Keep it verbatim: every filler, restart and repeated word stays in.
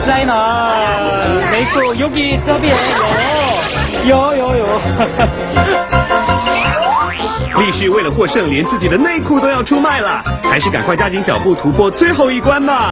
在哪？内裤여기这边有，有有有。 立旭为了获胜，连自己的内裤都要出卖了，还是赶快加紧脚步突破最后一关吧。